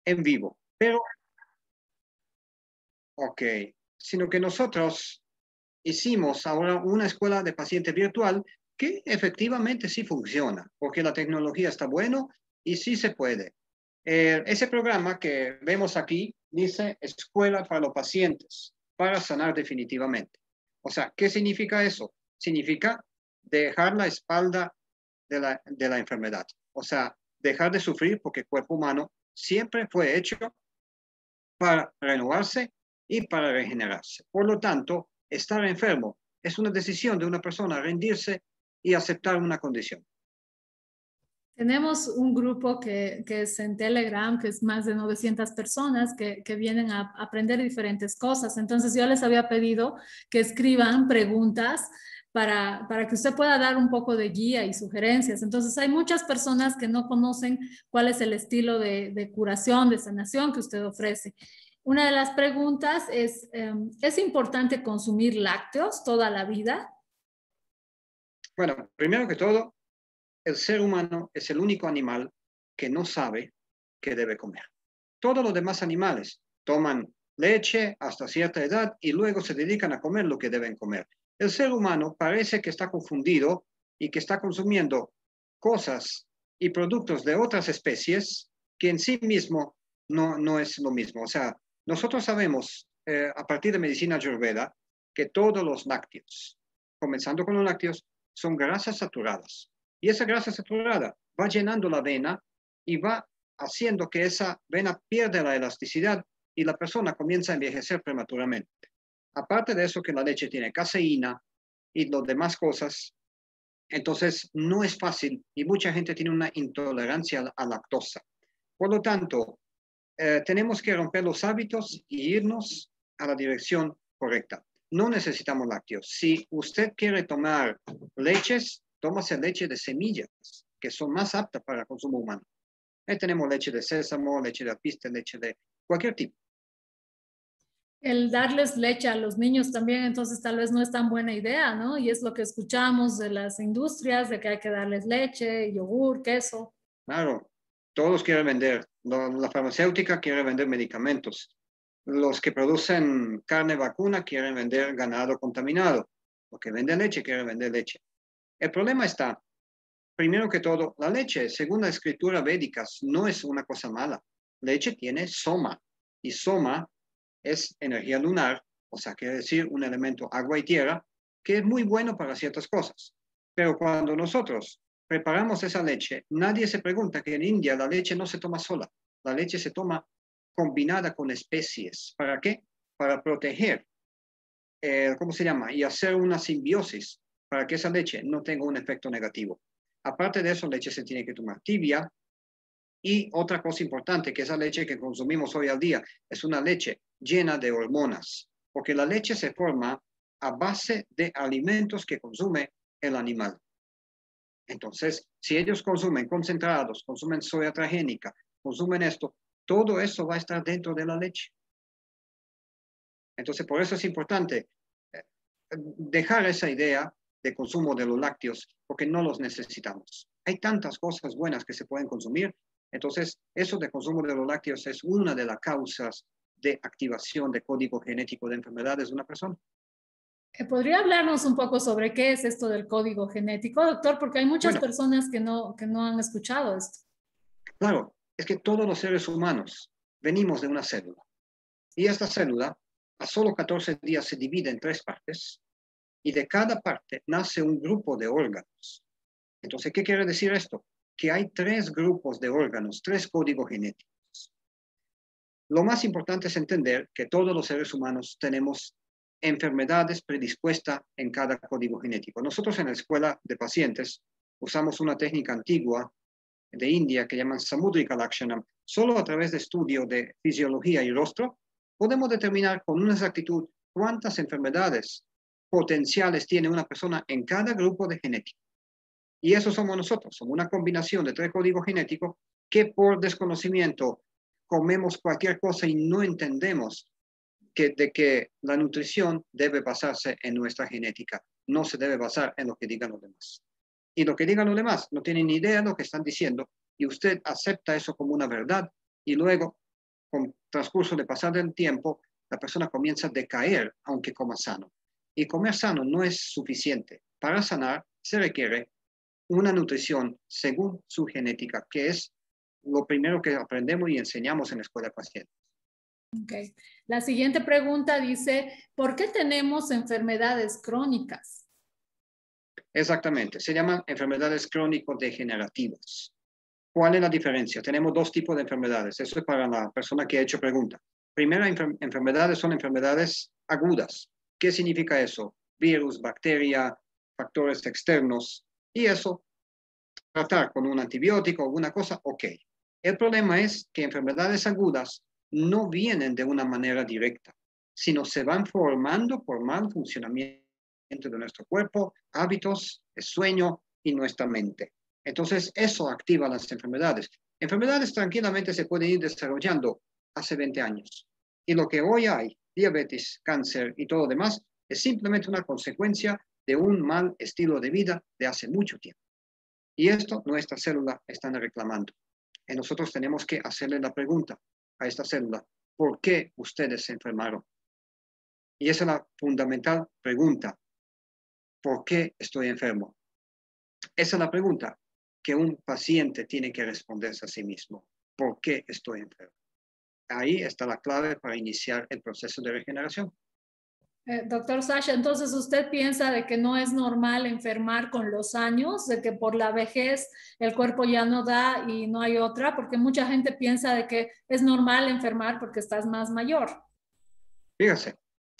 en vivo. Pero, ok, sino que nosotros hicimos ahora una escuela de paciente virtual que efectivamente sí funciona, porque la tecnología está bueno y sí se puede. Ese programa que vemos aquí dice Escuela para los pacientes, para sanar definitivamente. O sea, ¿qué significa eso? Significa dejar la espalda de la enfermedad. O sea, dejar de sufrir porque el cuerpo humano siempre fue hecho para renovarse y para regenerarse. Por lo tanto, estar enfermo es una decisión de una persona rendirse y aceptar una condición. Tenemos un grupo que es en Telegram, que es más de 900 personas que vienen a aprender diferentes cosas. Entonces yo les había pedido que escriban preguntas para que usted pueda dar un poco de guía y sugerencias. Entonces hay muchas personas que no conocen cuál es el estilo de curación, de sanación que usted ofrece. Una de las preguntas ¿es importante consumir lácteos toda la vida? Bueno, primero que todo, el ser humano es el único animal que no sabe qué debe comer. Todos los demás animales toman leche hasta cierta edad y luego se dedican a comer lo que deben comer. El ser humano parece que está confundido y que está consumiendo cosas y productos de otras especies que en sí mismo no es lo mismo. O sea, nosotros sabemos a partir de medicina ayurveda que todos los lácteos, comenzando con los lácteos, son grasas saturadas. Y esa grasa saturada va llenando la vena y va haciendo que esa vena pierda la elasticidad y la persona comienza a envejecer prematuramente. Aparte de eso que la leche tiene caseína y las demás cosas, entonces no es fácil y mucha gente tiene una intolerancia a lactosa. Por lo tanto, tenemos que romper los hábitos y irnos a la dirección correcta. No necesitamos lácteos. Si usted quiere tomar leches, tómase leche de semillas, que son más aptas para el consumo humano. Ahí tenemos leche de sésamo, leche de alpiste, leche de cualquier tipo. El darles leche a los niños también, entonces tal vez no es tan buena idea, ¿no? Y es lo que escuchamos de las industrias, de que hay que darles leche, yogur, queso. Claro, todos quieren vender. La farmacéutica quiere vender medicamentos. Los que producen carne vacuna quieren vender ganado contaminado. Los que venden leche quieren vender leche. El problema está, primero que todo, la leche, según la escritura védica, no es una cosa mala. Leche tiene soma y soma es energía lunar, o sea, quiere decir un elemento agua y tierra, que es muy bueno para ciertas cosas. Pero cuando nosotros preparamos esa leche, nadie se pregunta que en India la leche no se toma sola, la leche se toma combinada con especies. ¿Para qué? Para proteger, ¿cómo se llama? Y hacer una simbiosis para que esa leche no tenga un efecto negativo. Aparte de eso, leche se tiene que tomar tibia. Y otra cosa importante, que esa leche que consumimos hoy al día es una leche llena de hormonas, porque la leche se forma a base de alimentos que consume el animal. Entonces, si ellos consumen concentrados, consumen soya transgénica, consumen esto, todo eso va a estar dentro de la leche. Entonces, por eso es importante dejar esa idea de consumo de los lácteos, porque no los necesitamos. Hay tantas cosas buenas que se pueden consumir. Entonces, eso de consumo de los lácteos es una de las causas de activación de código genético de enfermedades de una persona. ¿Podría hablarnos un poco sobre qué es esto del código genético, doctor? Porque hay muchas Bueno, personas que no han escuchado esto. claro, es que todos los seres humanos venimos de una célula. Y esta célula a solo 14 días se divide en 3 partes y de cada parte nace un grupo de órganos. Entonces, ¿qué quiere decir esto? Que hay 3 grupos de órganos, 3 códigos genéticos. Lo más importante es entender que todos los seres humanos tenemos enfermedades predispuestas en cada código genético. Nosotros en la escuela de pacientes usamos una técnica antigua de India que llaman Samudrika Lakshanam. Solo a través de estudio de fisiología y rostro podemos determinar con una exactitud cuántas enfermedades potenciales tiene una persona en cada grupo de genética. Y eso somos nosotros, somos una combinación de 3 códigos genéticos que por desconocimiento comemos cualquier cosa y no entendemos de que la nutrición debe basarse en nuestra genética, no se debe basar en lo que digan los demás. Y lo que digan los demás no tienen ni idea de lo que están diciendo y usted acepta eso como una verdad y luego con transcurso de pasar del tiempo, la persona comienza a decaer, aunque coma sano. Y comer sano no es suficiente. Para sanar se requiere una nutrición según su genética, que es lo primero que aprendemos y enseñamos en la escuela de pacientes. Okay. La siguiente pregunta dice, ¿por qué tenemos enfermedades crónicas? Exactamente, se llaman enfermedades crónico-degenerativas. ¿Cuál es la diferencia? Tenemos dos tipos de enfermedades. Eso es para la persona que ha hecho pregunta. Primera enfermedades son enfermedades agudas. ¿Qué significa eso? Virus, bacteria, factores externos. Y eso, tratar con un antibiótico o alguna cosa, ok. El problema es que enfermedades agudas no vienen de una manera directa, sino se van formando por mal funcionamiento de nuestro cuerpo, hábitos, el sueño y nuestra mente. Entonces, eso activa las enfermedades. Enfermedades tranquilamente se pueden ir desarrollando hace 20 años. Y lo que hoy hay, diabetes, cáncer y todo lo demás, es simplemente una consecuencia de un mal estilo de vida de hace mucho tiempo. Y esto nuestra célula están reclamando. Y nosotros tenemos que hacerle la pregunta a esta célula, ¿por qué ustedes se enfermaron? Y esa es la fundamental pregunta. ¿Por qué estoy enfermo? Esa es la pregunta que un paciente tiene que responderse a sí mismo. ¿Por qué estoy enfermo? Ahí está la clave para iniciar el proceso de regeneración. Doctor Sasha, entonces usted piensa de que no es normal enfermar con los años, de que por la vejez el cuerpo ya no da y no hay otra, porque mucha gente piensa de que es normal enfermar porque estás más mayor. Fíjese,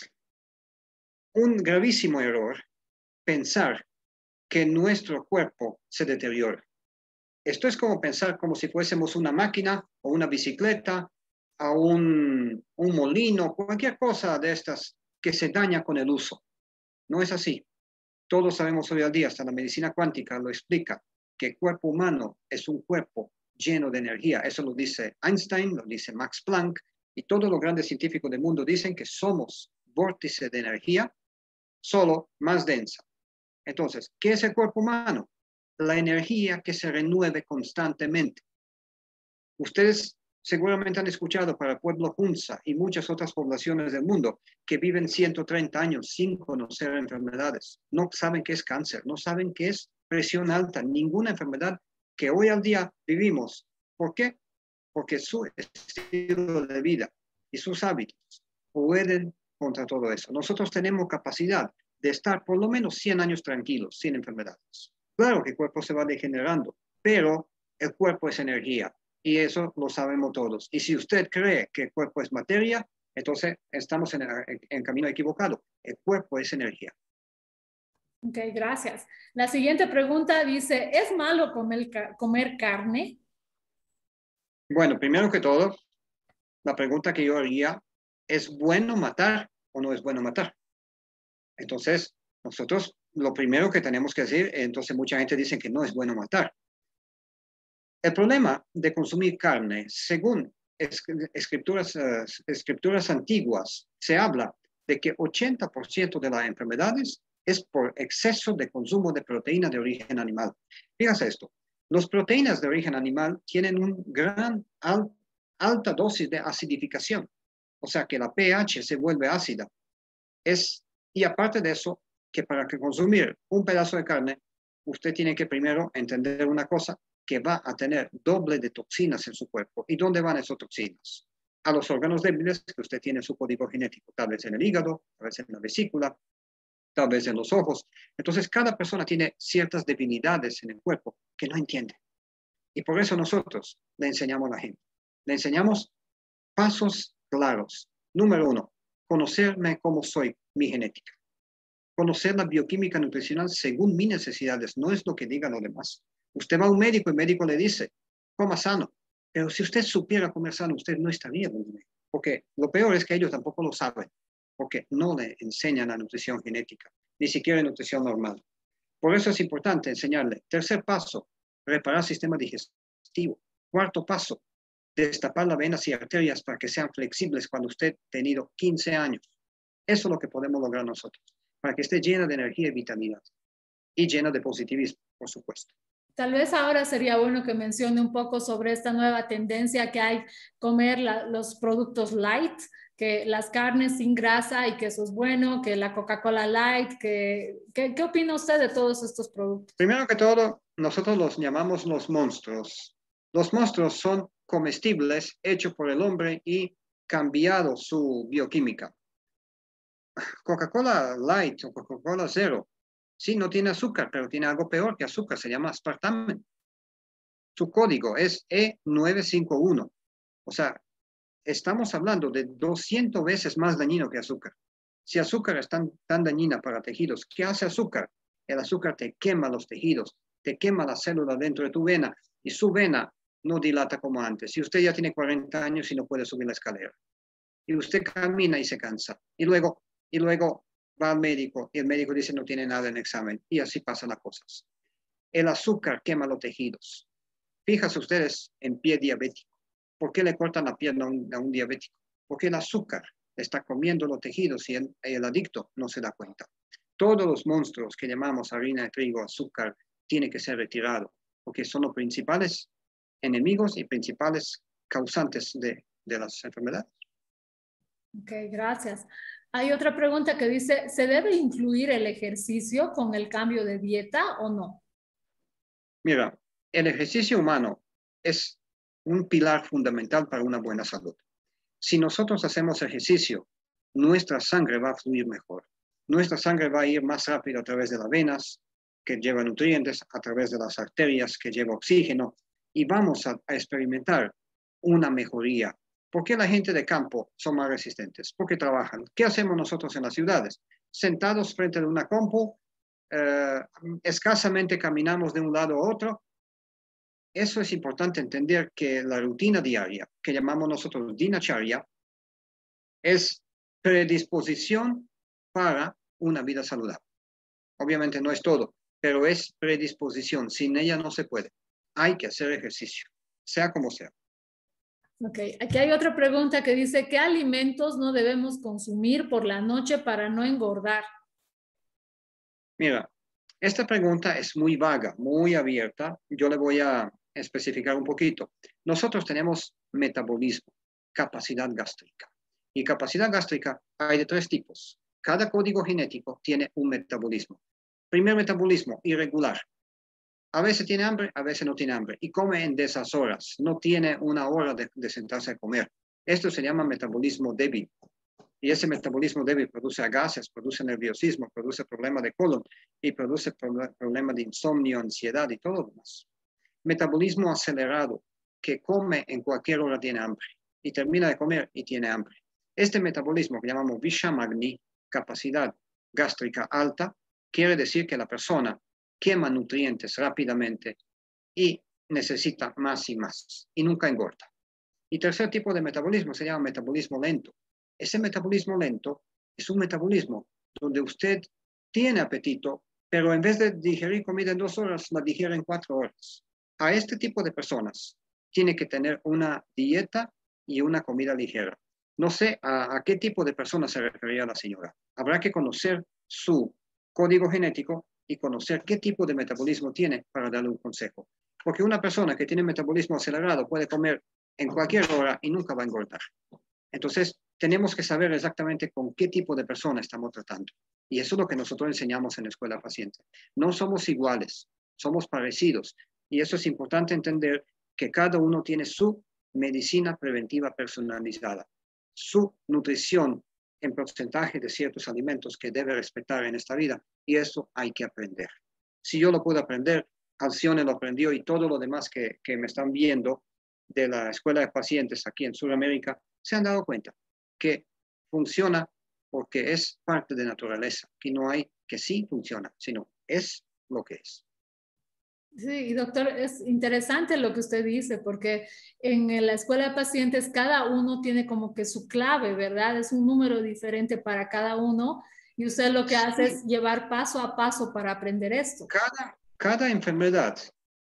un gravísimo error pensar que nuestro cuerpo se deteriora. Esto es como pensar como si fuésemos una máquina o una bicicleta, a un molino, cualquier cosa de estas que se daña con el uso. No es así. Todos sabemos hoy al día, hasta la medicina cuántica lo explica, que el cuerpo humano es un cuerpo lleno de energía. Eso lo dice Einstein, lo dice Max Planck, y todos los grandes científicos del mundo dicen que somos vórtice de energía, solo más densa. Entonces, ¿qué es el cuerpo humano? La energía que se renueve constantemente. Ustedes seguramente han escuchado para el pueblo Hunza y muchas otras poblaciones del mundo que viven 130 años sin conocer enfermedades. No saben qué es cáncer, no saben qué es presión alta, ninguna enfermedad que hoy al día vivimos. ¿Por qué? Porque su estilo de vida y sus hábitos pueden contra todo eso. Nosotros tenemos capacidad de estar por lo menos 100 años tranquilos, sin enfermedades. Claro que el cuerpo se va degenerando, pero el cuerpo es energía. Y eso lo sabemos todos. Y si usted cree que el cuerpo es materia, entonces estamos en camino equivocado. El cuerpo es energía. Ok, gracias. La siguiente pregunta dice, ¿es malo comer carne? Bueno, primero que todo, la pregunta que yo haría, ¿es bueno matar o no es bueno matar? Entonces, nosotros lo primero que tenemos que decir, entonces mucha gente dice que no es bueno matar. El problema de consumir carne, según escrituras antiguas, se habla de que 80% de las enfermedades es por exceso de consumo de proteína de origen animal. Fíjense esto, las proteínas de origen animal tienen una alta dosis de acidificación, o sea que la pH se vuelve ácida. Y aparte de eso, que para que consumir un pedazo de carne, usted tiene que primero entender una cosa, que va a tener doble de toxinas en su cuerpo. ¿Y dónde van esas toxinas? A los órganos débiles que usted tiene en su código genético, tal vez en el hígado, tal vez en la vesícula, tal vez en los ojos. Entonces, cada persona tiene ciertas debilidades en el cuerpo que no entiende. Y por eso nosotros le enseñamos a la gente. Le enseñamos pasos claros. Número 1, conocerme cómo soy, mi genética. Conocer la bioquímica nutricional según mis necesidades, no es lo que digan los demás. Usted va a un médico y el médico le dice, coma sano. Pero si usted supiera comer sano, usted no estaría en un médico. Porque lo peor es que ellos tampoco lo saben, porque no le enseñan la nutrición genética, ni siquiera nutrición normal. Por eso es importante enseñarle. Tercer paso, reparar el sistema digestivo. Cuarto paso, destapar las venas y arterias para que sean flexibles cuando usted ha tenido 15 años. Eso es lo que podemos lograr nosotros, para que esté llena de energía y vitalidad y llena de positivismo, por supuesto. Tal vez ahora sería bueno que mencione un poco sobre esta nueva tendencia que hay, comer los productos light, que las carnes sin grasa y que eso es bueno, que la Coca-Cola light, ¿qué opina usted de todos estos productos? Primero que todo, nosotros los llamamos los monstruos. Los monstruos son comestibles hechos por el hombre y cambiado su bioquímica. Coca-Cola Light o Coca-Cola Zero, sí, no tiene azúcar, pero tiene algo peor que azúcar, se llama aspartame. Su código es E951. O sea, estamos hablando de 200 veces más dañino que azúcar. Si azúcar es tan dañina para tejidos, ¿qué hace azúcar? El azúcar te quema los tejidos, te quema la célula dentro de tu vena y su vena no dilata como antes. Si usted ya tiene 40 años y no puede subir la escalera, y usted camina y se cansa, y luego va al médico y el médico dice no tiene nada en examen, y así pasan las cosas. El azúcar quema los tejidos. Fíjense ustedes en pie diabético. ¿Por qué le cortan la pierna a un diabético? Porque el azúcar está comiendo los tejidos y el adicto no se da cuenta. Todos los monstruos que llamamos harina de trigo, azúcar, tienen que ser retirados, porque son los principales enemigos y principales causantes de las enfermedades. Ok, gracias. Hay otra pregunta que dice, ¿se debe incluir el ejercicio con el cambio de dieta o no? Mira, el ejercicio humano es un pilar fundamental para una buena salud. Si nosotros hacemos ejercicio, nuestra sangre va a fluir mejor. Nuestra sangre va a ir más rápido a través de las venas, que lleva nutrientes, a través de las arterias, que lleva oxígeno, y vamos a experimentar una mejoría. ¿Por qué la gente de campo son más resistentes? Porque trabajan. ¿Qué hacemos nosotros en las ciudades? Sentados frente a una compu, escasamente caminamos de un lado a otro. Eso es importante entender que la rutina diaria, que llamamos nosotros dinacharya, es predisposición para una vida saludable. Obviamente no es todo, pero es predisposición. Sin ella no se puede. Hay que hacer ejercicio, sea como sea. Ok, aquí hay otra pregunta que dice, ¿qué alimentos no debemos consumir por la noche para no engordar? Mira, esta pregunta es muy vaga, muy abierta. Yo le voy a especificar un poquito. Nosotros tenemos metabolismo, capacidad gástrica. Y capacidad gástrica hay de 3 tipos. Cada código genético tiene un metabolismo. Primer metabolismo, irregular. A veces tiene hambre, a veces no tiene hambre. Y come en deshoras. No tiene una hora de sentarse a comer. Esto se llama metabolismo débil. Y ese metabolismo débil produce gases, produce nerviosismo, produce problemas de colon y produce problemas de insomnio, ansiedad y todo lo demás. Metabolismo acelerado, que come en cualquier hora tiene hambre y termina de comer y tiene hambre. Este metabolismo que llamamos Vishamagni, capacidad gástrica alta, quiere decir que la persona quema nutrientes rápidamente y necesita más y más y nunca engorda. Y tercer tipo de metabolismo se llama metabolismo lento. Ese metabolismo lento es un metabolismo donde usted tiene apetito, pero en vez de digerir comida en 2 horas, la digiere en 4 horas. A este tipo de personas tiene que tener una dieta y una comida ligera. No sé a qué tipo de personas se refería la señora. Habrá que conocer su código genético y conocer qué tipo de metabolismo tiene para darle un consejo. Porque una persona que tiene metabolismo acelerado puede comer en cualquier hora y nunca va a engordar. Entonces, tenemos que saber exactamente con qué tipo de persona estamos tratando. Y eso es lo que nosotros enseñamos en la escuela paciente. No somos iguales, somos parecidos. Y eso es importante entender que cada uno tiene su medicina preventiva personalizada, su nutrición en porcentaje de ciertos alimentos que debe respetar en esta vida. Y eso hay que aprender. Si yo lo puedo aprender, Alcione lo aprendió y todo lo demás que me están viendo de la escuela de pacientes aquí en Sudamérica se han dado cuenta que funciona porque es parte de naturaleza, que no hay que sí funciona, sino es lo que es. Sí, doctor, es interesante lo que usted dice, porque en la escuela de pacientes cada uno tiene como que su clave, ¿verdad? Es un número diferente para cada uno y usted lo que hace Sí, es llevar paso a paso para aprender esto. cada enfermedad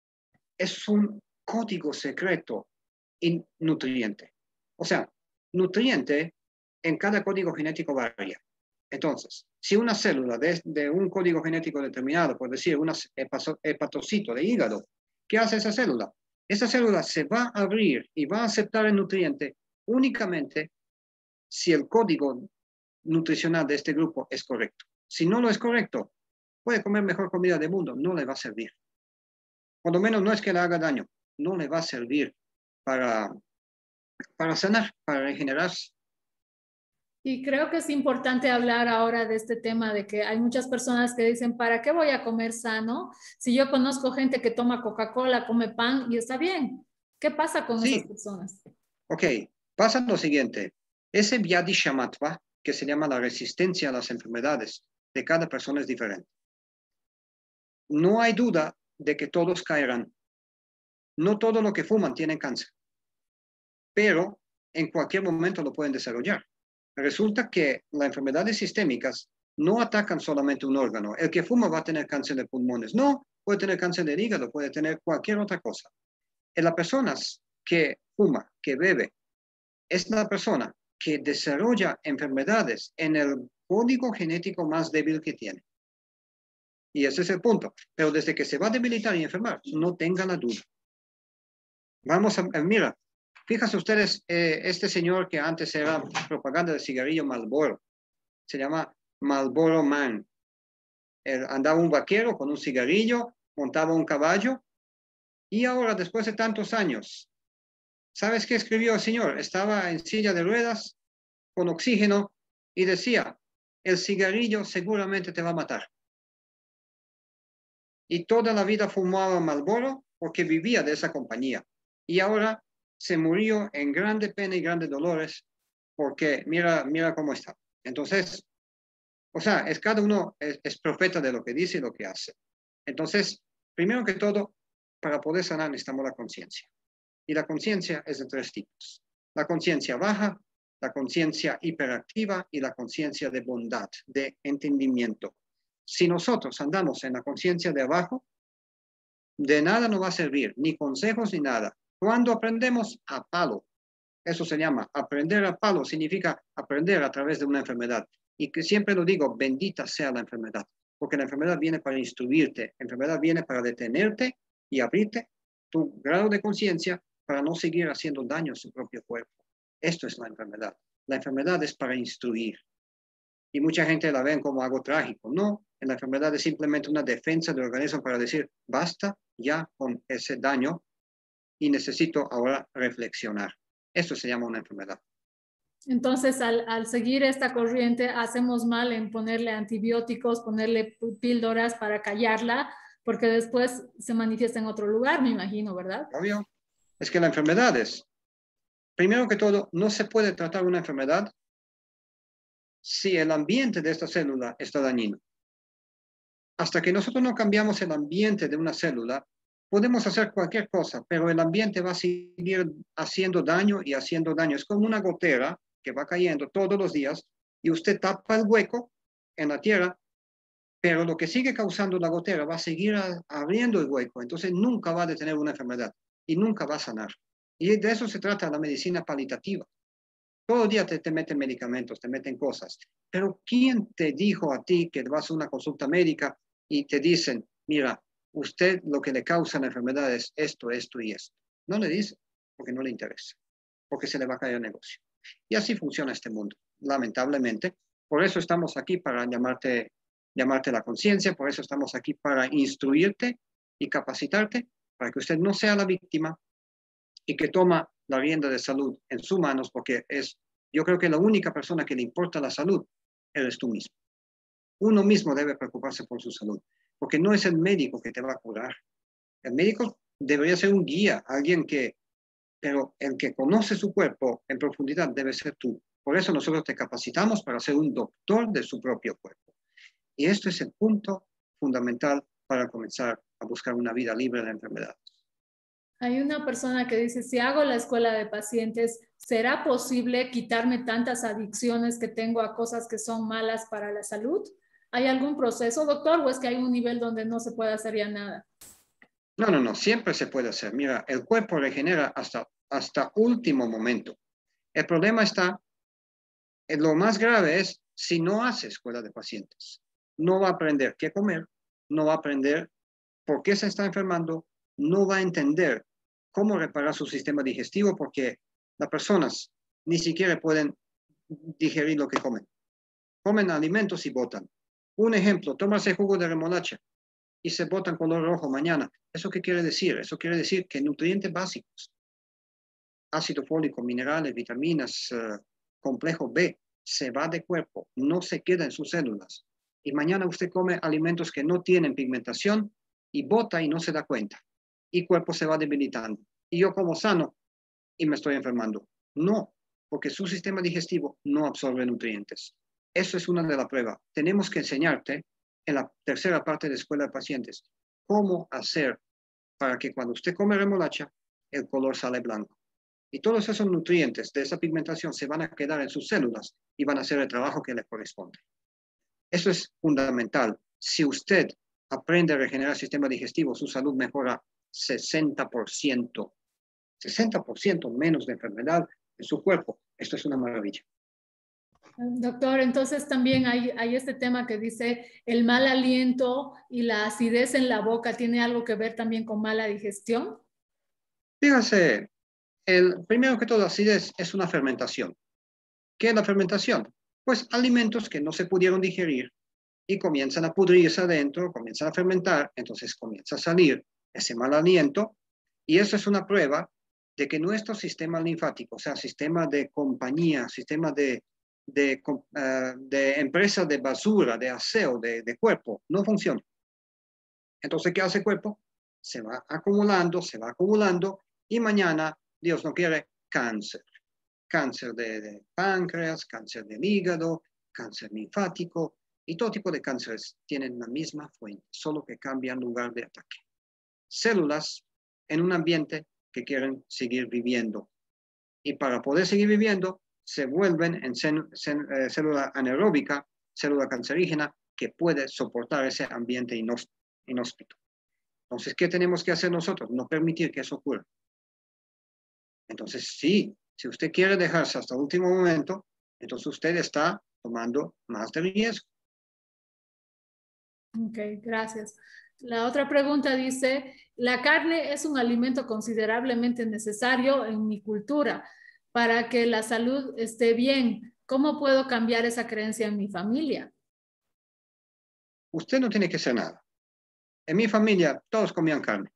es un código secreto y nutriente. O sea, nutriente en cada código genético varía. Entonces, si una célula de un código genético determinado, por decir, un hepatocito de hígado, ¿Qué hace esa célula? Esa célula se va a abrir y va a aceptar el nutriente únicamente si el código nutricional de este grupo es correcto. Si no lo es correcto, puede comer mejor comida del mundo, no le va a servir. Por lo menos no es que le haga daño, no le va a servir para sanar, para regenerarse. Y creo que es importante hablar ahora de este tema de que hay muchas personas que dicen, ¿para qué voy a comer sano? Si yo conozco gente que toma Coca-Cola, come pan y está bien. ¿Qué pasa con esas Sí, personas? ok. Pasa lo siguiente. Ese Vyadi Shamatva, que se llama la resistencia a las enfermedades, de cada persona es diferente. No hay duda de que todos caerán. No todo lo que fuman tiene cáncer, pero en cualquier momento lo pueden desarrollar. Resulta que las enfermedades sistémicas no atacan solamente un órgano. El que fuma va a tener cáncer de pulmones. No, puede tener cáncer del hígado, puede tener cualquier otra cosa. En las personas que fuma, que bebe, es la persona que desarrolla enfermedades en el código genético más débil que tiene. Y ese es el punto. Pero desde que se va a debilitar y enfermar, no tengan la duda. Vamos a, mira, fíjense ustedes, este señor que antes era propaganda de cigarrillo Marlboro, se llama Marlboro Man. Andaba un vaquero con un cigarrillo, montaba un caballo, y ahora, después de tantos años, ¿sabes qué escribió el señor? Estaba en silla de ruedas, con oxígeno, y decía, el cigarrillo seguramente te va a matar. Y toda la vida fumaba Marlboro porque vivía de esa compañía. Y ahora se murió en grande pena y grandes dolores porque mira cómo está. Entonces, o sea, cada uno es profeta de lo que dice y lo que hace. Entonces, primero que todo, para poder sanar necesitamos la conciencia. Y la conciencia es de tres tipos. La conciencia baja, la conciencia hiperactiva y la conciencia de bondad, de entendimiento. Si nosotros andamos en la conciencia de abajo, de nada nos va a servir, ni consejos ni nada. Cuando aprendemos a palo, eso se llama aprender a palo, significa aprender a través de una enfermedad. Y que siempre lo digo, bendita sea la enfermedad, porque la enfermedad viene para instruirte, la enfermedad viene para detenerte y abrirte tu grado de conciencia para no seguir haciendo daño a su propio cuerpo. Esto es la enfermedad. La enfermedad es para instruir. Y mucha gente la ven como algo trágico. No, en la enfermedad es simplemente una defensa del organismo para decir, basta ya con ese daño y necesito ahora reflexionar. Esto se llama una enfermedad. Entonces, al seguir esta corriente, hacemos mal en ponerle antibióticos, ponerle píldoras para callarla, porque después se manifiesta en otro lugar, me imagino, ¿verdad? Obvio. Es que la enfermedad es, primero que todo, no se puede tratar una enfermedad si el ambiente de esta célula está dañino. Hasta que nosotros no cambiamos el ambiente de una célula, podemos hacer cualquier cosa, pero el ambiente va a seguir haciendo daño y haciendo daño. Es como una gotera que va cayendo todos los días y usted tapa el hueco en la tierra, pero lo que sigue causando la gotera va a seguir abriendo el hueco. Entonces nunca va a detener una enfermedad y nunca va a sanar. Y de eso se trata la medicina palitativa. Todo el día te meten medicamentos, te meten cosas. Pero ¿quién te dijo a ti que vas a una consulta médica y te dicen, mira, usted lo que le causa la enfermedad es esto, esto y esto? No le dice, porque no le interesa, porque se le va a caer el negocio. Y así funciona este mundo, lamentablemente. Por eso estamos aquí para llamarte la conciencia, por eso estamos aquí para instruirte y capacitarte para que usted no sea la víctima y que toma la rienda de salud en sus manos, porque yo creo que la única persona que le importa la salud eres tú mismo. Uno mismo debe preocuparse por su salud, porque no es el médico que te va a curar. El médico debería ser un guía, pero el que conoce su cuerpo en profundidad debe ser tú. Por eso nosotros te capacitamos para ser un doctor de su propio cuerpo. Y esto es el punto fundamental para comenzar a buscar una vida libre de enfermedades. Hay una persona que dice, si hago la escuela de pacientes, ¿será posible quitarme tantas adicciones que tengo a cosas que son malas para la salud? ¿Hay algún proceso, doctor, o es que hay un nivel donde no se puede hacer ya nada? No, siempre se puede hacer. Mira, el cuerpo regenera hasta último momento. El problema está, lo más grave es si no hace escuela de pacientes. No va a aprender qué comer, no va a aprender por qué se está enfermando, no va a entender cómo reparar su sistema digestivo porque las personas ni siquiera pueden digerir lo que comen. Comen alimentos y botan. Un ejemplo, tomarse jugo de remolacha y se botan color rojo mañana. ¿Eso qué quiere decir? Eso quiere decir que nutrientes básicos, ácido fólico, minerales, vitaminas, complejo B, se va de cuerpo, no se queda en sus células. Y mañana usted come alimentos que no tienen pigmentación y bota y no se da cuenta. Y cuerpo se va debilitando. Y yo como sano y me estoy enfermando. No, porque su sistema digestivo no absorbe nutrientes. Eso es una de las pruebas. Tenemos que enseñarte en la tercera parte de Escuela de Pacientes cómo hacer para que cuando usted come remolacha, el color sale blanco. Y todos esos nutrientes de esa pigmentación se van a quedar en sus células y van a hacer el trabajo que les corresponde. Eso es fundamental. Si usted aprende a regenerar el sistema digestivo, su salud mejora 60%. 60% menos de enfermedad en su cuerpo. Esto es una maravilla. Doctor, entonces también hay este tema que dice el mal aliento y la acidez en la boca, ¿tiene algo que ver también con mala digestión? Fíjese, primero que todo, la acidez es una fermentación. ¿Qué es la fermentación? Pues alimentos que no se pudieron digerir y comienzan a pudrirse adentro, comienzan a fermentar, entonces comienza a salir ese mal aliento y eso es una prueba de que nuestro sistema linfático, o sea, sistema de compañía, sistema de empresa de basura, de aseo, de cuerpo, no funciona. Entonces, ¿qué hace el cuerpo? Se va acumulando y mañana, Dios no quiere, cáncer. Cáncer de páncreas, cáncer del hígado, cáncer linfático y todo tipo de cánceres tienen la misma fuente, solo que cambian lugar de ataque. Células en un ambiente que quieren seguir viviendo. Y para poder seguir viviendo, se vuelven en célula anaeróbica, célula cancerígena, que puede soportar ese ambiente inhóspito. Entonces, ¿qué tenemos que hacer nosotros? No permitir que eso ocurra. Entonces, sí, si usted quiere dejarse hasta el último momento, entonces usted está tomando más de riesgo. Ok, gracias. La otra pregunta dice, la carne es un alimento considerablemente necesario en mi cultura para que la salud esté bien. ¿Cómo puedo cambiar esa creencia en mi familia? Usted no tiene que hacer nada. En mi familia todos comían carne.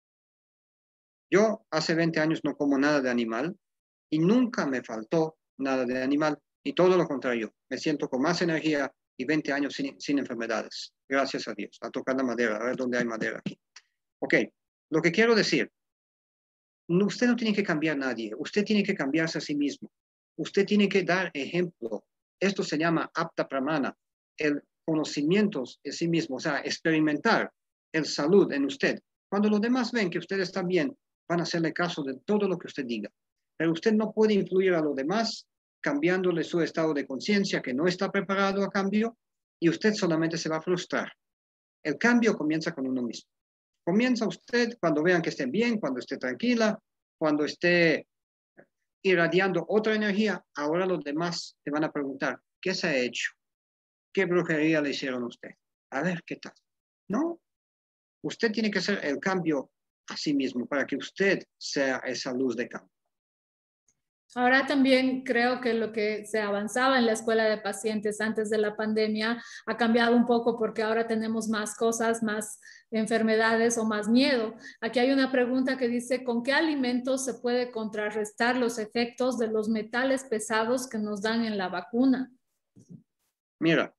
Yo hace 20 años no como nada de animal y nunca me faltó nada de animal y todo lo contrario. Me siento con más energía y 20 años sin enfermedades. Gracias a Dios. A tocar la madera, a ver dónde hay madera aquí. Ok, lo que quiero decir, usted no tiene que cambiar a nadie, usted tiene que cambiarse a sí mismo. Usted tiene que dar ejemplo. Esto se llama apta pramana, el conocimiento en sí mismo, o sea, experimentar el salud en usted. Cuando los demás ven que usted está bien, van a hacerle caso de todo lo que usted diga. Pero usted no puede influir a los demás cambiándole su estado de conciencia que no está preparado a cambio y usted solamente se va a frustrar. El cambio comienza con uno mismo. Comienza usted cuando vean que estén bien, cuando esté tranquila, cuando esté irradiando otra energía. Ahora los demás te van a preguntar, ¿qué se ha hecho? ¿Qué brujería le hicieron a usted? A ver, ¿qué tal? No, usted tiene que hacer el cambio a sí mismo para que usted sea esa luz de cambio. Ahora también creo que lo que se avanzaba en la escuela de pacientes antes de la pandemia ha cambiado un poco porque ahora tenemos más cosas, más enfermedades o más miedo. Aquí hay una pregunta que dice, ¿con qué alimentos se puede contrarrestar los efectos de los metales pesados que nos dan en la vacuna? Mira,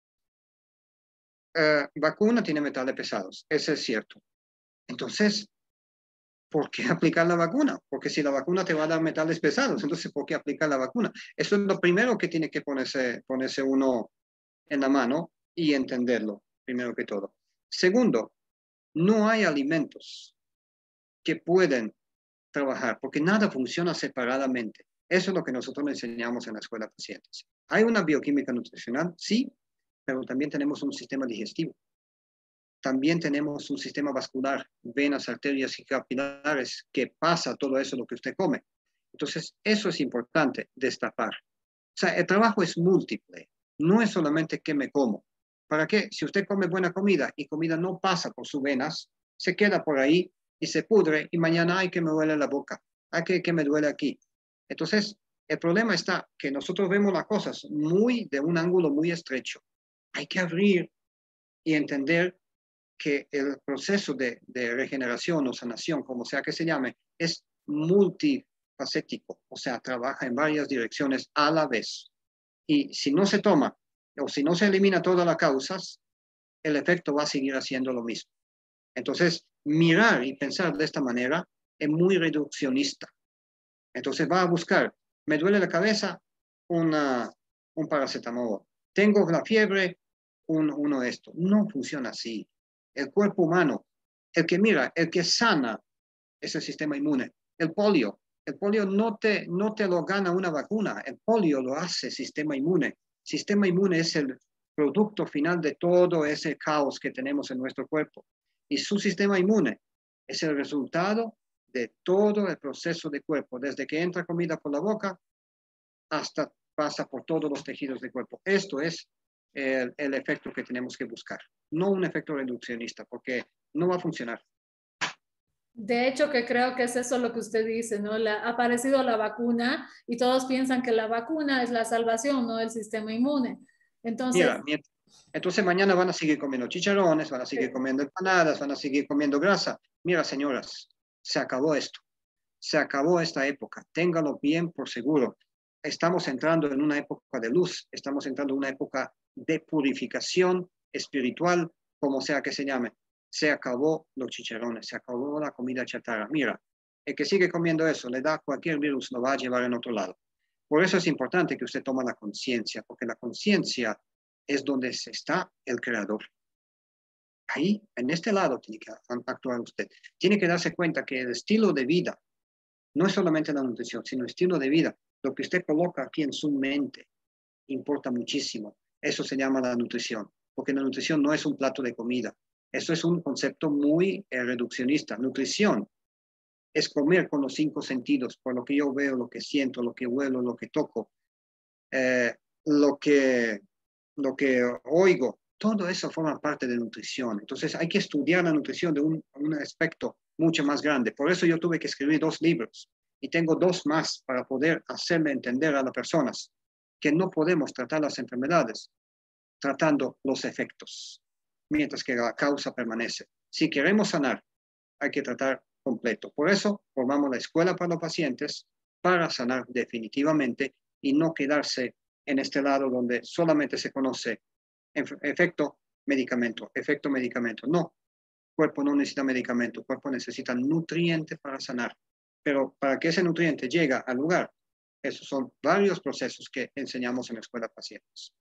vacuna tiene metales pesados, eso es cierto. Entonces, ¿por qué aplicar la vacuna? Porque si la vacuna te va a dar metales pesados, entonces ¿por qué aplicar la vacuna? Eso es lo primero que tiene que ponerse uno en la mano y entenderlo, primero que todo. Segundo, no hay alimentos que pueden trabajar porque nada funciona separadamente. Eso es lo que nosotros le enseñamos en la escuela de pacientes. Hay una bioquímica nutricional, sí, pero también tenemos un sistema digestivo. También tenemos un sistema vascular, venas, arterias y capilares que pasa todo eso lo que usted come. Entonces, eso es importante destapar. O sea, el trabajo es múltiple, no es solamente qué me como. ¿Para qué? Si usted come buena comida y comida no pasa por sus venas, se queda por ahí y se pudre y mañana hay que me duele la boca, hay que me duele aquí. Entonces, el problema está que nosotros vemos las cosas de un ángulo muy estrecho. Hay que abrir y entender que el proceso de regeneración o sanación, como sea que se llame, es multifacético, o sea, trabaja en varias direcciones a la vez. Y si no se toma o si no se elimina todas las causas, el efecto va a seguir haciendo lo mismo. Entonces, mirar y pensar de esta manera es muy reduccionista. Entonces va a buscar, me duele la cabeza, un paracetamol. Tengo la fiebre, uno de estos. No funciona así. El cuerpo humano, el que sana es el sistema inmune. El polio no te lo gana una vacuna. El polio lo hace el sistema inmune. Sistema inmune es el producto final de todo ese caos que tenemos en nuestro cuerpo. Y su sistema inmune es el resultado de todo el proceso de cuerpo, desde que entra comida por la boca hasta pasa por todos los tejidos del cuerpo. Esto es el efecto que tenemos que buscar, no un efecto reduccionista, porque no va a funcionar. De hecho, que creo que es eso lo que usted dice, ¿no? Ha aparecido la vacuna y todos piensan que la vacuna es la salvación, no el sistema inmune. Entonces, entonces mañana van a seguir comiendo chicharrones, van a seguir comiendo empanadas, van a seguir comiendo grasa. Mira, señoras, se acabó esto. Se acabó esta época. Ténganlo bien por seguro. Estamos entrando en una época de luz. Estamos entrando en una época de purificación espiritual, como sea que se llame. Se acabó los chicharrones, se acabó la comida chatarra. Mira, el que sigue comiendo eso, le da cualquier virus, lo va a llevar en otro lado. Por eso es importante que usted tome la conciencia, porque la conciencia es donde está el creador. Ahí, en este lado, tiene que actuar usted. Tiene que darse cuenta que el estilo de vida no es solamente la nutrición, sino el estilo de vida. Lo que usted coloca aquí en su mente importa muchísimo. Eso se llama la nutrición, porque la nutrición no es un plato de comida. Eso es un concepto muy reduccionista. Nutrición es comer con los 5 sentidos, por lo que yo veo, lo que siento, lo que huelo, lo que toco, lo que oigo. Todo eso forma parte de nutrición. Entonces hay que estudiar la nutrición de un aspecto mucho más grande. Por eso yo tuve que escribir 2 libros y tengo 2 más para poder hacerle entender a las personas que no podemos tratar las enfermedades tratando los efectos, mientras que la causa permanece. Si queremos sanar, hay que tratar completo. Por eso formamos la escuela para los pacientes para sanar definitivamente y no quedarse en este lado donde solamente se conoce efecto medicamento. No, el cuerpo no necesita medicamento, el cuerpo necesita nutriente para sanar. Pero para que ese nutriente llegue al lugar, esos son varios procesos que enseñamos en la escuela de pacientes.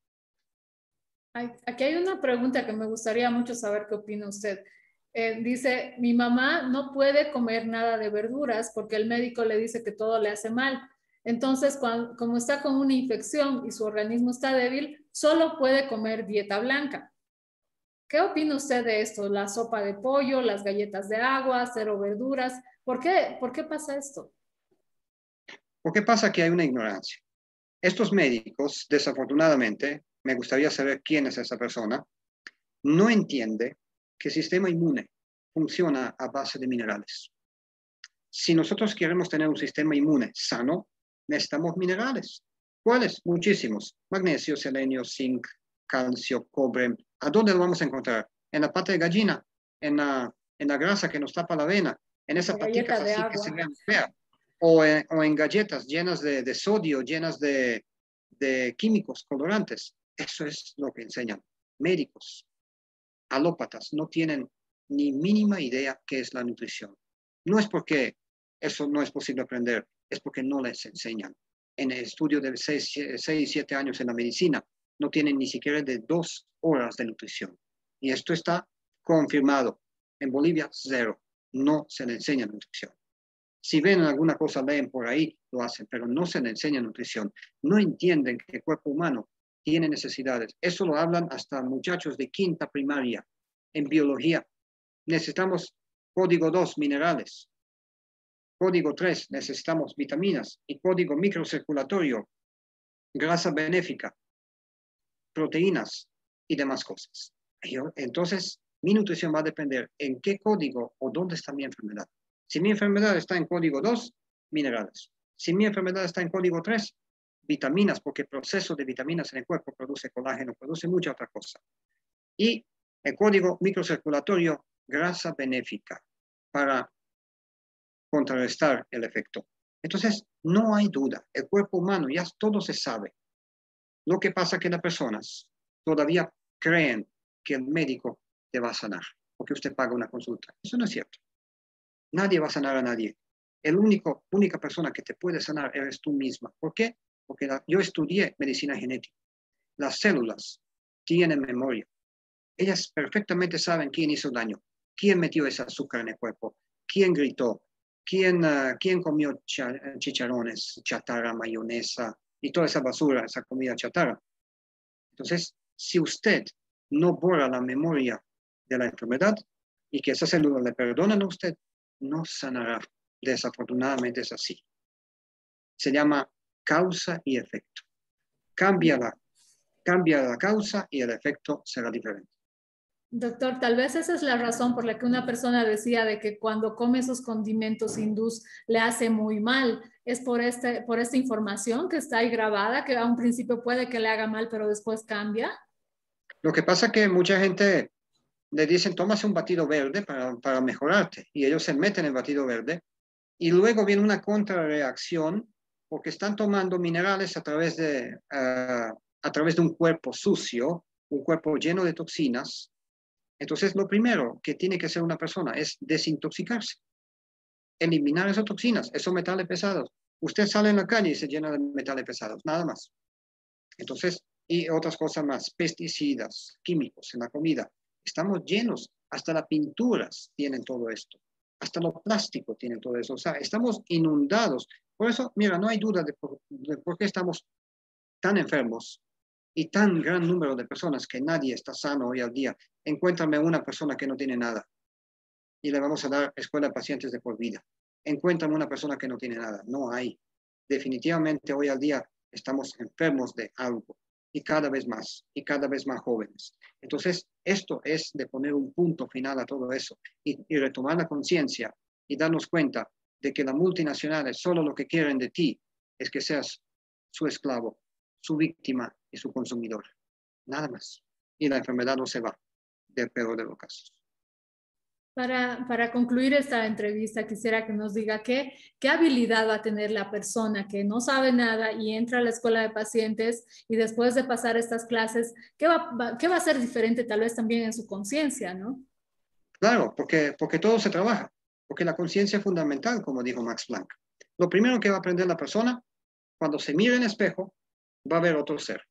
Aquí hay una pregunta que me gustaría mucho saber qué opina usted. Dice, mi mamá no puede comer nada de verduras porque el médico le dice que todo le hace mal. Entonces, como está con una infección y su organismo está débil, solo puede comer dieta blanca. ¿Qué opina usted de esto? La sopa de pollo, las galletas de agua, 0 verduras. ¿Por qué pasa esto? Porque pasa que hay una ignorancia. Estos médicos, desafortunadamente, me gustaría saber quién es esa persona, no entiende que el sistema inmune funciona a base de minerales. Si nosotros queremos tener un sistema inmune sano, necesitamos minerales. ¿Cuáles? Muchísimos. Magnesio, selenio, zinc, calcio, cobre. ¿A dónde lo vamos a encontrar? En la pata de gallina, en la grasa que nos tapa la vena, en esas paticas así que se vean feas, o en galletas llenas de sodio, llenas de químicos, colorantes. Eso es lo que enseñan médicos. Alópatas no tienen ni mínima idea qué es la nutrición. No es porque eso no es posible aprender, es porque no les enseñan. En el estudio de 6, 7 años en la medicina, no tienen ni siquiera de 2 horas de nutrición. Y esto está confirmado. En Bolivia, 0. No se le enseña nutrición. Si ven alguna cosa, leen por ahí, lo hacen, pero no se le enseña nutrición. No entienden que el cuerpo humano tiene necesidades. Eso lo hablan hasta muchachos de 5ª primaria. En biología, necesitamos código 2, minerales. Código 3, necesitamos vitaminas. Y código microcirculatorio, grasa benéfica, proteínas y demás cosas. Entonces, Mi nutrición va a depender en qué código o dónde está mi enfermedad. Si mi enfermedad está en código 2, minerales. Si mi enfermedad está en código 3, vitaminas, porque el proceso de vitaminas en el cuerpo produce colágeno, produce mucha otra cosa. Y el código microcirculatorio, grasa benéfica, para contrarrestar el efecto. Entonces, no hay duda, el cuerpo humano ya todo se sabe. Lo que pasa es que las personas todavía creen que el médico te va a sanar, porque usted paga una consulta. Eso no es cierto. Nadie va a sanar a nadie. Única persona que te puede sanar eres tú misma. ¿Por qué? Porque yo estudié medicina genética. Las células tienen memoria. Ellas perfectamente saben quién hizo daño, quién metió ese azúcar en el cuerpo, quién gritó, quién comió chicharrones, chatarra, mayonesa y toda esa basura, esa comida chatarra. Entonces, si usted no borra la memoria de la enfermedad y que esas células le perdonan a usted, no sanará. Desafortunadamente es así. Se llama causa y efecto. Cambia la causa y el efecto será diferente. Doctor, tal vez esa es la razón por la que una persona decía de que cuando come esos condimentos hindús le hace muy mal. Es por esta información que está ahí grabada, que a un principio puede que le haga mal, pero después cambia. Lo que pasa es que mucha gente le dicen, tómase un batido verde para mejorarte. Y ellos se meten en el batido verde. Y luego viene una contrarreacción porque están tomando minerales a través de un cuerpo sucio, un cuerpo lleno de toxinas. Entonces, lo primero que tiene que hacer una persona es desintoxicarse, eliminar esas toxinas, esos metales pesados. Usted sale en la calle y se llena de metales pesados, nada más. Entonces, y otras cosas más, pesticidas, químicos en la comida. Estamos llenos, hasta las pinturas tienen todo esto, hasta lo plástico tienen todo eso. O sea, estamos inundados. Por eso, mira, no hay duda de por qué estamos tan enfermos y tan gran número de personas que nadie está sano hoy al día. Encuéntrame una persona que no tiene nada y le vamos a dar escuela de pacientes de por vida. Encuéntrame una persona que no tiene nada. No hay. Definitivamente hoy al día estamos enfermos de algo y cada vez más jóvenes. Entonces, esto es de poner un punto final a todo eso y retomar la conciencia y darnos cuenta de que las multinacionales solo lo que quieren de ti es que seas su esclavo, su víctima y su consumidor. Nada más. Y la enfermedad no se va, del peor de los casos. Para concluir esta entrevista, quisiera que nos diga qué habilidad va a tener la persona que no sabe nada y entra a la escuela de pacientes y después de pasar estas clases, qué va a ser diferente tal vez también en su conciencia, ¿no? Claro, porque todo se trabaja, porque la conciencia es fundamental, como dijo Max Planck. Lo primero que va a aprender la persona, cuando se mire en el espejo, va a ver otro ser.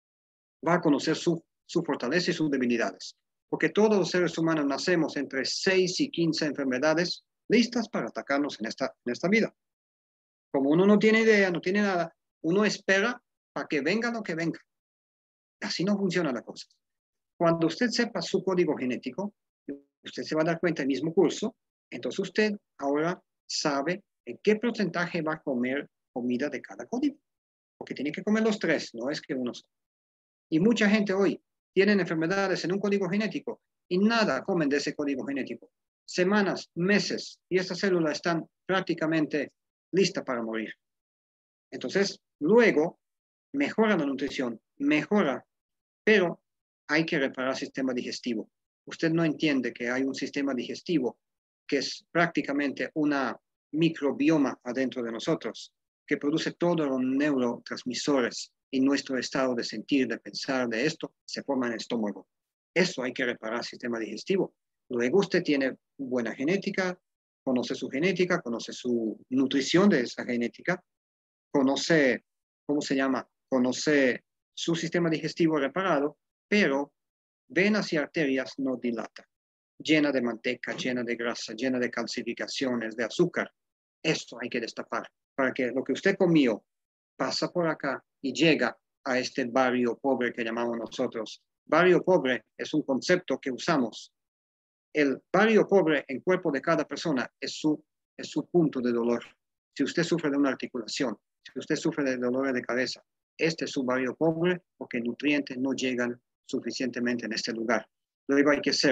Va a conocer su fortaleza y sus debilidades. Porque todos los seres humanos nacemos entre 6 y 15 enfermedades listas para atacarnos en esta vida. Como uno no tiene idea, no tiene nada, uno espera para que venga lo que venga. Así no funciona la cosa. Cuando usted sepa su código genético, usted se va a dar cuenta el mismo curso, entonces usted ahora sabe en qué porcentaje va a comer comida de cada código. Porque tiene que comer los 3, no es que uno solo. Y mucha gente hoy tienen enfermedades en un código genético y nada comen de ese código genético. Semanas, meses, y estas células están prácticamente listas para morir. Entonces, luego, mejora la nutrición, mejora, pero hay que reparar el sistema digestivo. Usted no entiende que hay un sistema digestivo que es prácticamente una microbioma adentro de nosotros, que produce todos los neurotransmisores y nuestro estado de sentir, de pensar, de esto, se forma en el estómago. Eso hay que reparar el sistema digestivo. Luego usted tiene buena genética, conoce su genética, conoce su nutrición de esa genética, conoce, ¿cómo se llama? Conoce su sistema digestivo reparado, pero venas y arterias no dilata. Llena de manteca, llena de grasa, llena de calcificaciones, de azúcar. Esto hay que destapar para que lo que usted comió pasa por acá y llega a este barrio pobre que llamamos nosotros. Barrio pobre es un concepto que usamos. El barrio pobre en cuerpo de cada persona es su punto de dolor. Si usted sufre de una articulación, si usted sufre de dolores de cabeza, este es su barrio pobre porque nutrientes no llegan suficientemente en este lugar. Luego hay que ser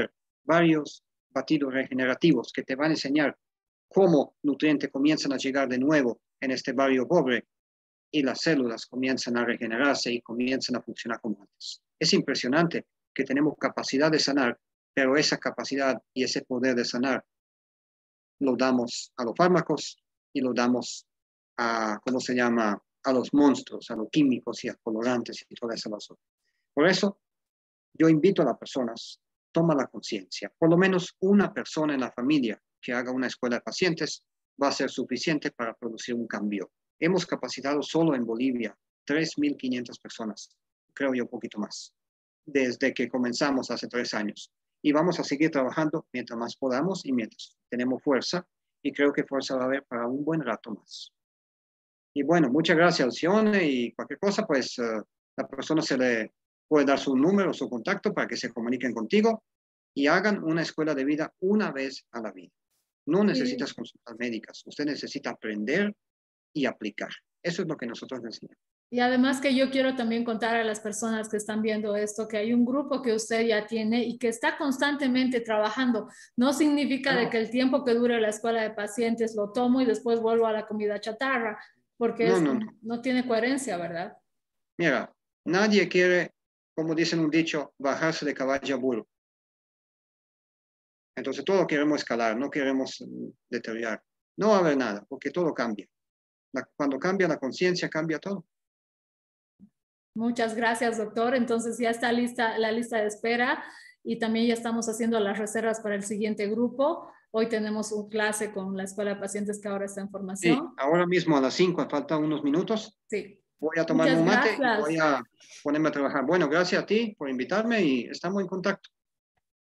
varios batidos regenerativos que te van a enseñar cómo nutrientes comienzan a llegar de nuevo en este barrio pobre y las células comienzan a regenerarse y comienzan a funcionar como antes. Es impresionante que tenemos capacidad de sanar, pero esa capacidad y ese poder de sanar lo damos a los fármacos y lo damos a, ¿cómo se llama?, a los monstruos, a los químicos y a colorantes y toda esa basura. Por eso, yo invito a las personas, toma la conciencia. Por lo menos una persona en la familia que haga una escuela de pacientes va a ser suficiente para producir un cambio. Hemos capacitado solo en Bolivia 3.500 personas, creo yo un poquito más, desde que comenzamos hace 3 años. Y vamos a seguir trabajando mientras más podamos y mientras tenemos fuerza. Y creo que fuerza va a haber para un buen rato más. Y bueno, muchas gracias, Alcione. Y cualquier cosa, pues la persona se le puede dar su número, su contacto para que se comuniquen contigo y hagan una escuela de vida una vez a la vida. No necesitas consultas médicas. Usted necesita aprender y aplicar. Eso es lo que nosotros enseñamos. Y además que yo quiero también contar a las personas que están viendo esto, que hay un grupo que usted ya tiene y que está constantemente trabajando. No significa de que el tiempo que dure la escuela de pacientes lo tomo y después vuelvo a la comida chatarra, porque no tiene coherencia, ¿verdad? Mira, nadie quiere, como dicen un dicho, bajarse de caballo a burro. Entonces todo queremos escalar, no queremos deteriorar. No va a haber nada, porque todo cambia. Cuando cambia la conciencia, cambia todo. Muchas gracias, doctor. Entonces ya está lista la lista de espera y también ya estamos haciendo las reservas para el siguiente grupo. Hoy tenemos una clase con la Escuela de Pacientes que ahora está en formación. Sí, ahora mismo a las 5, faltan unos minutos. Sí. Voy a tomar un mate y voy a ponerme a trabajar. Bueno, gracias a ti por invitarme y estamos en contacto.